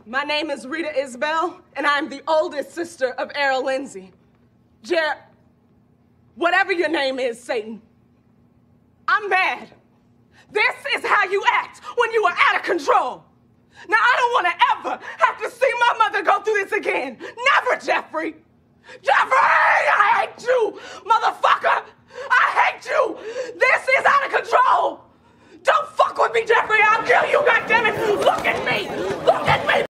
My name is Rita Isabel, and I'm the oldest sister of Errol Lindsay. Whatever your name is, Satan, I'm mad. This is how you act when you are out of control. Now, I don't want to ever have to see my mother go through this again. Never, Jeffrey. Jeffrey, I hate you, motherfucker. I hate you. This is out of control. Don't fuck with me, Jeffrey. I'll kill you, goddammit. Look at me.